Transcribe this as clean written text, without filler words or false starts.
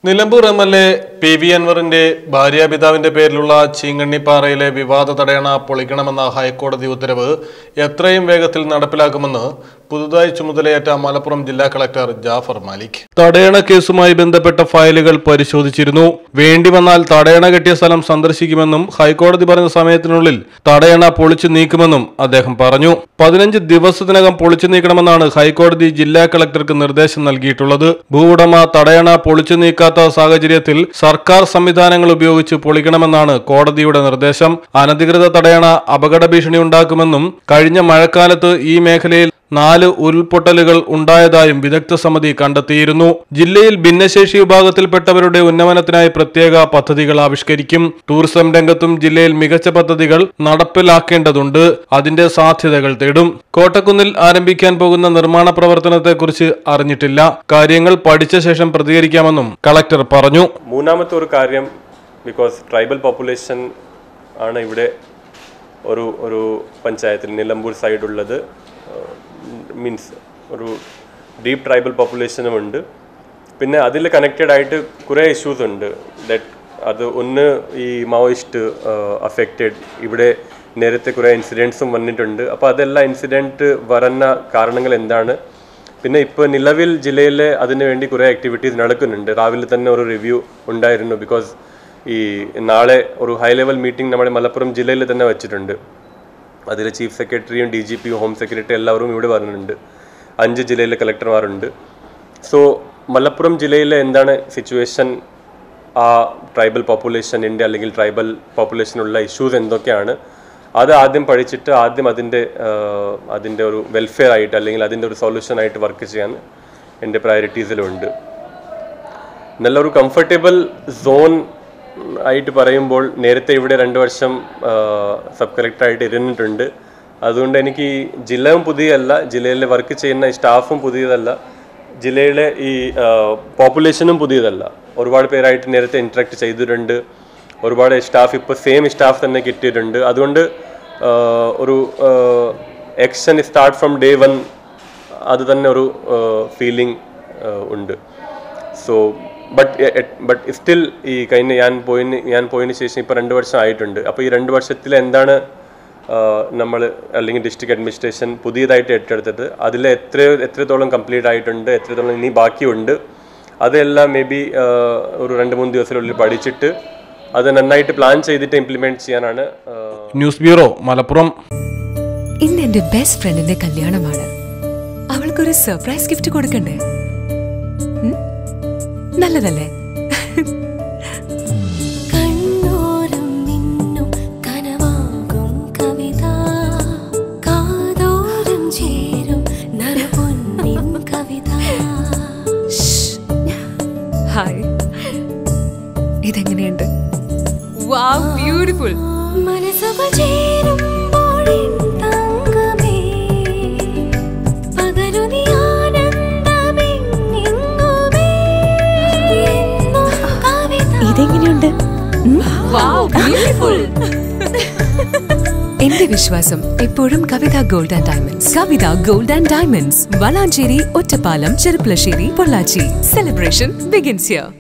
Nilambur MLA PV അൻവറിന്റെ ഭാര്യാപിതാവിന്റെ പേരിലുള്ള ചീങ്കണ്ണിപ്പാറയിലെ വിവാദ തടയണ പൊളിക്കണമെന്ന ഹൈക്കോടതി ഉത്തരവ് എത്രയും വേഗത്തിൽ നടപ്പിലാക്കുമെന്ന് പുതുതായി ചുമതലയേറ്റ മലപ്പുറം ജില്ലാ കളക്ടർ ജാഫർ മാലിക് തടയണ കേസുമായി ബന്ധപ്പെട്ട ഫയലുകൾ പരിശോധിച്ചിരുന്നു. വേണ്ടി വന്നാൽ തടയണ കെട്ടിയ സ്ഥലം സന്ദർശിക്കുമെന്നും ഹൈക്കോടതി പറഞ്ഞ സമയത്തിനുള്ളിൽ തടയണ പൊളിച്ചു നീക്കുമെന്നും അദ്ദേഹം പറഞ്ഞു. 15 ദിവസത്തിനകം പൊളിച്ചു നീക്കണമെന്നാണ് ഹൈക്കോടതി ജില്ലാ കളക്ടർക്ക് നിർദ്ദേശം നൽകിയിട്ടുള്ളത്. ഭൂവുടമ തടയണ പൊളിച്ചു നീക്കാത്ത സാഹചര്യത്തിൽ സർക്കാർ സംവിധാനങ്ങൾ ഉപയോഗിച്ച് പൊളിക്കണമെന്നാണ് കോടതിയുടെ നിർദ്ദേശം. അനധികൃത തടയണ അപകട ഭീഷണി ഉണ്ടാക്കുമെന്നും കഴിഞ്ഞ മഴക്കാലത്ത് ഈ മേഖലയിൽ 4 ഉരുൾപൊട്ടലുകൾ ഉണ്ടായതായും വിദഗ്ധ സമിതി കണ്ടെത്തിയിരുന്നു. ജില്ലയിൽ ഭിന്നശേഷി വിഭാഗത്തിൽപ്പെട്ടവരുടെ ഉന്നമനത്തിനായി പ്രത്യേക പദ്ധതികൾ ആവിഷ്കരിക്കും. ടൂറിസം രംഗത്തും ജില്ലയിൽ മികച്ച പദ്ധതികൾ നടപ്പിലാക്കേണ്ടതുണ്ട്. അതിന്റെ സാധ്യതകൾ തേടും. കോട്ടക്കുന്നിൽ ആരംഭിക്കാൻ പോകുന്ന നിർമ്മാണ പ്രവർത്തനത്തെക്കുറിച്ച് അറിഞ്ഞിട്ടില്ല. കാര്യങ്ങൾ പഠിച്ച ശേഷം പ്രതികരിക്കാമെന്നും കളക്ടർ പറഞ്ഞു. മൂന്നാമത്തെ ഒരു കാര്യം, ബിക്കോസ് ട്രൈബൽ പോപ്പുലേഷൻ ആണ് ഇവിടെ ഒരു പഞ്ചായത്തിൽ നിലമ്പൂർ സൈഡുള്ളത്. മീൻസ് ഒരു ഡീപ്പ് ട്രൈബൽ പോപ്പുലേഷനും ഉണ്ട്. പിന്നെ അതിൽ കണക്റ്റഡ് ആയിട്ട് കുറേ ഇഷ്യൂസ് ഉണ്ട്. അത് ഒന്ന് ഈ മാവോയിസ്റ്റ് അഫക്റ്റഡ്, ഇവിടെ നേരത്തെ കുറേ ഇൻസിഡൻസും വന്നിട്ടുണ്ട്. അപ്പോൾ അതെല്ലാം ഇൻസിഡൻറ്റ് വരുന്ന കാരണങ്ങൾ എന്താണ്, പിന്നെ ഇപ്പോൾ നിലവിൽ ജില്ലയിൽ അതിനുവേണ്ടി കുറേ ആക്ടിവിറ്റീസ് നടക്കുന്നുണ്ട്. രാവിലെ തന്നെ ഒരു റിവ്യൂ ഉണ്ടായിരുന്നു. ബിക്കോസ് ഈ നാളെ ഒരു ഹൈ ലെവൽ മീറ്റിംഗ് നമ്മുടെ മലപ്പുറം ജില്ലയിൽ തന്നെ വെച്ചിട്ടുണ്ട്. അതിൽ ചീഫ് സെക്രട്ടറിയും DGP ഹോം സെക്രട്ടറി എല്ലാവരും ഇവിടെ വരുന്നുണ്ട്. 5 ജില്ലയിലെ കളക്ടർമാരുണ്ട്. സോ മലപ്പുറം ജില്ലയിലെ എന്താണ് സിറ്റുവേഷൻ, ആ ട്രൈബൽ പോപ്പുലേഷൻ്റെ അല്ലെങ്കിൽ ട്രൈബൽ പോപ്പുലേഷനുള്ള ഇഷ്യൂസ് എന്തൊക്കെയാണ്, അത് ആദ്യം പഠിച്ചിട്ട് ആദ്യം അതിൻ്റെ ഒരു വെൽഫെയർ ആയിട്ട് അല്ലെങ്കിൽ അതിൻ്റെ ഒരു സൊല്യൂഷനായിട്ട് വർക്ക് ചെയ്യാൻ എൻ്റെ പ്രയോറിറ്റീസിലുണ്ട്. നല്ലൊരു കംഫർട്ടബിൾ സോൺ ആയിട്ട് പറയുമ്പോൾ നേരത്തെ ഇവിടെ 2 വർഷം സബ് കളക്ടറായിട്ട് ഇരുന്നിട്ടുണ്ട്. അതുകൊണ്ട് എനിക്ക് ജില്ലയും പുതിയതല്ല, ജില്ലയിലെ വർക്ക് ചെയ്യുന്ന സ്റ്റാഫും പുതിയതല്ല, ജില്ലയിലെ ഈ പോപ്പുലേഷനും പുതിയതല്ല. ഒരുപാട് പേരായിട്ട് നേരത്തെ ഇൻട്രാക്ട് ചെയ്തിട്ടുണ്ട്. ഒരുപാട് സ്റ്റാഫ് ഇപ്പോൾ സെയിം സ്റ്റാഫ് തന്നെ കിട്ടിയിട്ടുണ്ട്. അതുകൊണ്ട് ഒരു ആക്ഷൻ സ്റ്റാർട്ട് ഫ്രം ഡേ 1 അത് തന്നെ ഒരു ഫീലിംഗ് ഉണ്ട്. സോ ബട്ട് സ്റ്റിൽ ഈ കഴിഞ്ഞ ഞാൻ പോയതിന് ശേഷം ഇപ്പോൾ 2 വർഷം ആയിട്ടുണ്ട്. അപ്പോൾ ഈ 2 വർഷത്തിൽ എന്താണ് നമ്മൾ അല്ലെങ്കിൽ ഡിസ്ട്രിക്ട് അഡ്മിനിസ്ട്രേഷൻ പുതിയതായിട്ട് ഏറ്റെടുത്തത്, അതിൽ എത്രത്തോളം കംപ്ലീറ്റ് ആയിട്ടുണ്ട്, എത്രത്തോളം ഇനി ബാക്കിയുണ്ട്, അതെല്ലാം മേ ബി ഒരു 2-3 ദിവസത്തിനുള്ളിൽ പഠിച്ചിട്ട് അത് നന്നായിട്ട് പ്ലാൻ ചെയ്തിട്ട് ഇംപ്ലിമെന്റ് ചെയ്യാനാണ്. News bureau, Malappuram. ഇന്ന് എന്റെ ബെസ്റ്റ് ഫ്രണ്ടിന്റെ കല്യാണമാണ്. അവൾക്കൊരു സർപ്രൈസ് ഗിഫ്റ്റ് കൊടുക്കണ്ടേ? നല്ലതല്ലേ? ഹായ്, ഇതെങ്ങനെയുണ്ട്? Wow, beautiful. ഇതെങ്ങനെയുണ്ട്? എന്റെ വിശ്വാസം എപ്പോഴും Kavitha gold and diamonds. Kavitha gold and diamonds, Valanchery, Ottapalam, Cherpulassery, Pollachi. Celebration begins here.